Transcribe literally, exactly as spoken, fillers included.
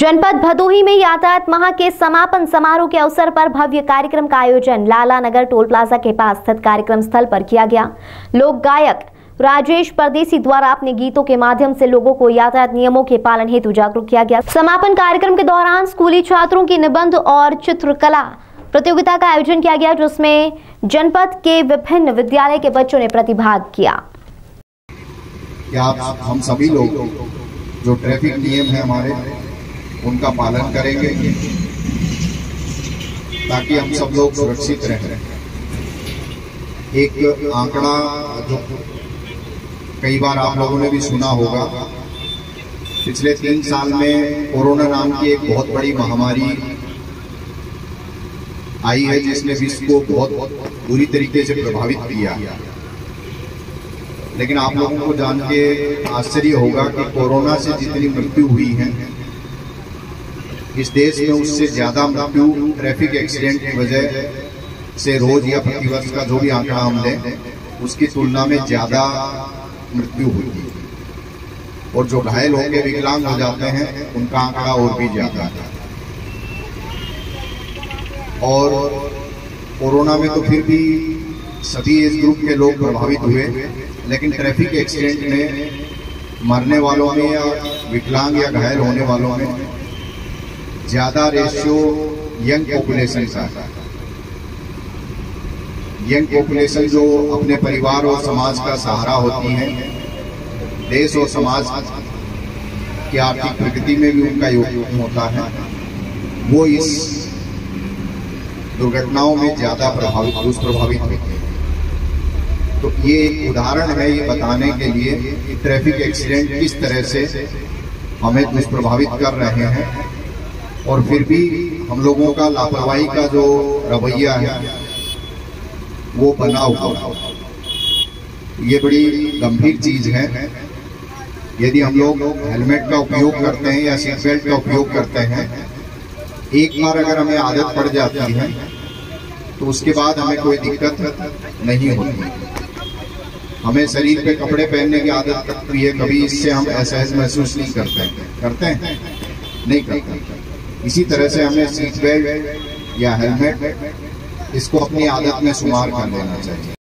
जनपद भदोही में यातायात माह के समापन समारोह के अवसर पर भव्य कार्यक्रम का आयोजन लाला नगर टोल प्लाजा के पास स्थित कार्यक्रम स्थल पर किया गया। लोक गायक राजेश परदेसी द्वारा अपने गीतों के माध्यम से लोगों को यातायात नियमों के पालन हेतु जागरूक किया गया। समापन कार्यक्रम के दौरान स्कूली छात्रों की निबंध और चित्रकला प्रतियोगिता का आयोजन किया गया, जिसमें जनपद के विभिन्न विद्यालय के बच्चों ने प्रतिभाग किया। क्या आप हम सभी लोग जो ट्रैफिक नियम है हमारे उनका पालन करेंगे ताकि हम सब लोग सुरक्षित रहें। एक आंकड़ा जो कई बार आप लोगों ने भी सुना होगा, पिछले तीन साल में कोरोना नाम की एक बहुत बड़ी महामारी आई है जिसने विश्व को बहुत बुरी तरीके से प्रभावित किया। लेकिन आप लोगों को जान के आश्चर्य होगा कि कोरोना से जितनी मृत्यु हुई है इस देश में, उससे ज्यादा मृत्यु ट्रैफिक एक्सीडेंट की वजह से रोज या प्रतिवर्ष का जो भी आंकड़ा हम लें उसकी तुलना में ज्यादा मृत्यु हुई है। और जो घायल होकर विकलांग हो जाते हैं उनका आंकड़ा और भी ज्यादा है। और कोरोना में तो फिर भी सभी एज ग्रुप के लोग प्रभावित हुए, लेकिन ट्रैफिक एक्सीडेंट में मरने वालों में या विकलांग या घायल होने वालों में ज्यादा रेशियो यंग पॉपुलेशन का है। यंग पॉपुलेशन जो अपने परिवार और समाज का सहारा होती है, देश और समाज की आर्थिक प्रगति में भी उनका योगदान होता है, वो इस दुर्घटनाओं में ज्यादा प्रभावित दुष्प्रभावित होते हैं। तो ये एक उदाहरण है ये बताने के लिए कि ट्रैफिक एक्सीडेंट किस तरह से हमें दुष्प्रभावित कर रहे हैं, और फिर भी हम लोगों का लापरवाही का जो रवैया है वो बना हुआ। ये बड़ी गंभीर चीज है। यदि हम लोग हेलमेट का उपयोग करते हैं या सीट बेल्ट का उपयोग करते हैं, एक बार अगर हमें आदत पड़ जाती है तो उसके बाद हमें कोई दिक्कत नहीं होती। हमें शरीर पे कपड़े पहनने की आदत लगती है, कभी इससे हम असहज महसूस नहीं करते करते हैं नहीं करते। इसी तरह से हमें सीट बेल्ट या हेलमेट इसको अपनी आदत में शुमार कर लेना चाहिए।